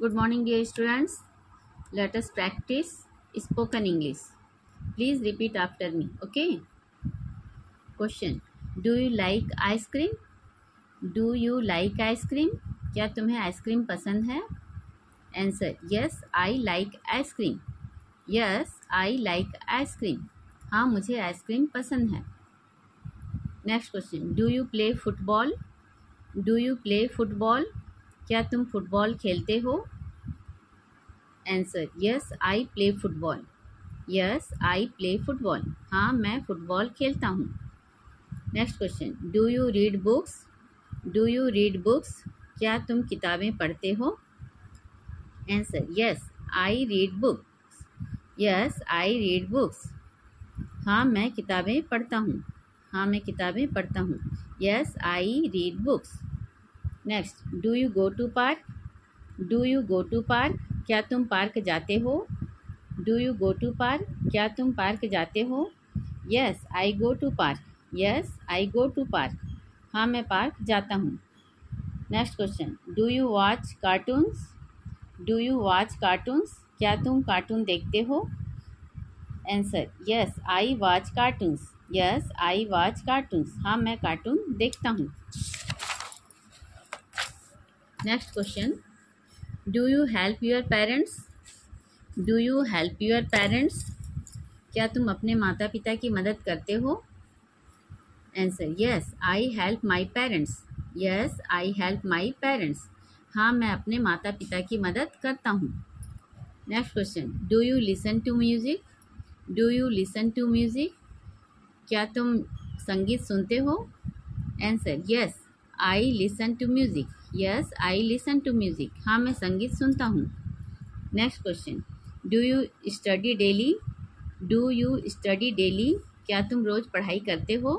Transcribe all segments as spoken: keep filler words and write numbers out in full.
Good morning, dear students. Let us practice spoken English. Please repeat after me. Okay. Question. Do you like ice cream? Do you like ice cream? क्या तुम्हें ice cream पसंद है? Answer. Yes, I like ice cream. Yes, I like ice cream. हाँ, मुझे ice cream पसंद है. Next question. Do you play football? Do you play football? क्या तुम फुटबॉल खेलते हो? Answer. Yes, I play football. Yes, I play football. हाँ, मैं फुटबॉल खेलता हूँ. Next question. Do you read books? Do you read books? क्या तुम किताबें पढ़ते हो? Answer. Yes, I read books. Yes, I read books. हाँ, मैं किताबें पढ़ता हूँ. हाँ, मैं किताबें पढ़ता हूँ. Yes, I read books. Next. Do you go to park? Do you go to park? क्या तुम पार्क जाते हो? Do you go to park? क्या तुम पार्क जाते हो? Yes, I go to park. Yes, I go to park. हाँ, मैं पार्क जाता हूँ. Next question. Do you watch cartoons? Do you watch cartoons? क्या तुम कार्टून देखते हो? Answer. Yes, I watch cartoons. Yes, I watch cartoons. हाँ, मैं कार्टून देखता हूँ. Next question. Do you help your parents? Do you help your parents? क्या तुम अपने माता पिता की मदद करते हो? Answer. Yes, I help my parents. Yes, I help my parents. हाँ, मैं अपने माता पिता की मदद करता हूँ. Next question. Do you listen to music? Do you listen to music? क्या तुम संगीत सुनते हो? Answer. Yes, I listen to music. Yes, I listen to music. हाँ, मैं संगीत सुनता हूँ. Next question. Do you study daily? Do you study daily? क्या तुम रोज़ पढ़ाई करते हो?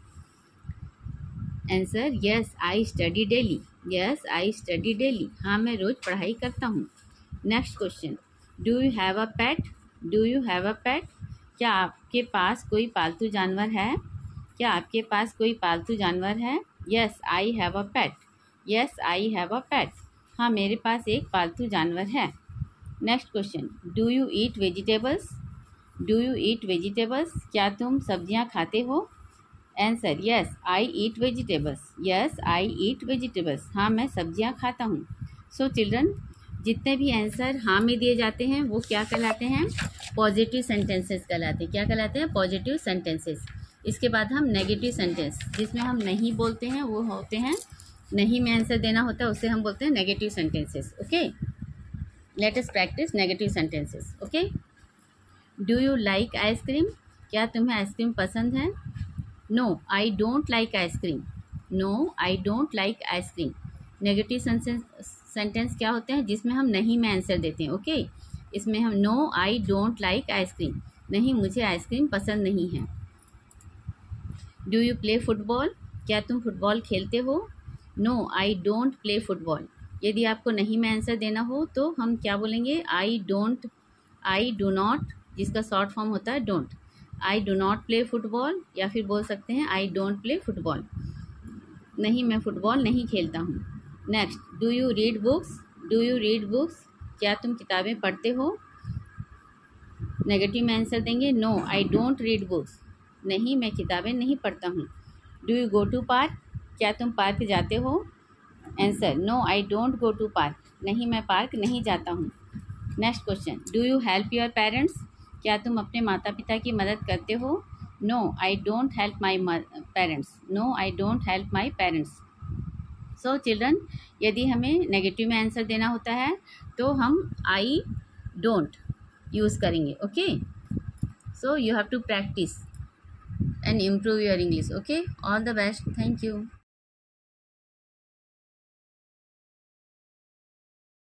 Answer. Yes, I study daily. Yes, I study daily. हाँ, मैं रोज़ पढ़ाई करता हूँ. Next question. Do you have a pet? Do you have a pet? क्या आपके पास कोई पालतू जानवर है? क्या आपके पास कोई पालतू जानवर है? Yes, I have a pet. Yes, I have a pet. हाँ, मेरे पास एक पालतू जानवर है. Next question. Do you eat vegetables? Do you eat vegetables? क्या तुम सब्जियां खाते हो? Answer. Yes, I eat vegetables. Yes, I eat vegetables. हाँ, मैं सब्जियां खाता हूँ. सो चिल्ड्रन, जितने भी आंसर हाँ में दिए जाते हैं वो क्या कहलाते हैं? पॉजिटिव सेंटेंसेस कहलाते हैं. क्या कहलाते हैं? Positive sentences. इसके बाद हम नेगेटिव सेंटेंस, जिसमें हम नहीं बोलते हैं, वो होते हैं नहीं में आंसर देना होता है, उसे हम बोलते हैं negative sentences. Okay, let us practice negative sentences. Okay. Do you like ice cream? क्या तुम्हें आइसक्रीम पसंद है? No, I don't like ice cream. No, I don't like ice cream. Negative sentence क्या होते हैं? जिसमें हम नहीं में आंसर देते हैं. Okay okay? इसमें हम no, I don't like ice cream. नहीं, मुझे आइसक्रीम पसंद नहीं है. Do you play football? क्या तुम फुटबॉल खेलते हो? No, I don't play football. यदि आपको नहीं में आंसर देना हो तो हम क्या बोलेंगे? I don't, I do not, जिसका शॉर्ट फॉर्म होता है don't. I do not play football, या फिर बोल सकते हैं आई डोंट प्ले फुटबॉल. नहीं, मैं फुटबॉल नहीं खेलता हूँ. Next. Do you read books? Do you read books? क्या तुम किताबें पढ़ते हो? नेगेटिव में आंसर देंगे no, I don't read books. नहीं, मैं किताबें नहीं पढ़ता हूँ. Do you go to park? क्या तुम पार्क जाते हो? Answer. No, I don't go to park. नहीं, मैं पार्क नहीं जाता हूँ. Next question. Do you help your parents? क्या तुम अपने माता पिता की मदद करते हो? No, I don't help my parents. No, I don't help my parents. So children, यदि हमें नेगेटिव में आंसर देना होता है तो हम आई डोंट यूज़ करेंगे. Okay, so you have to practice and improve your English. Okay, all the best. Thank you.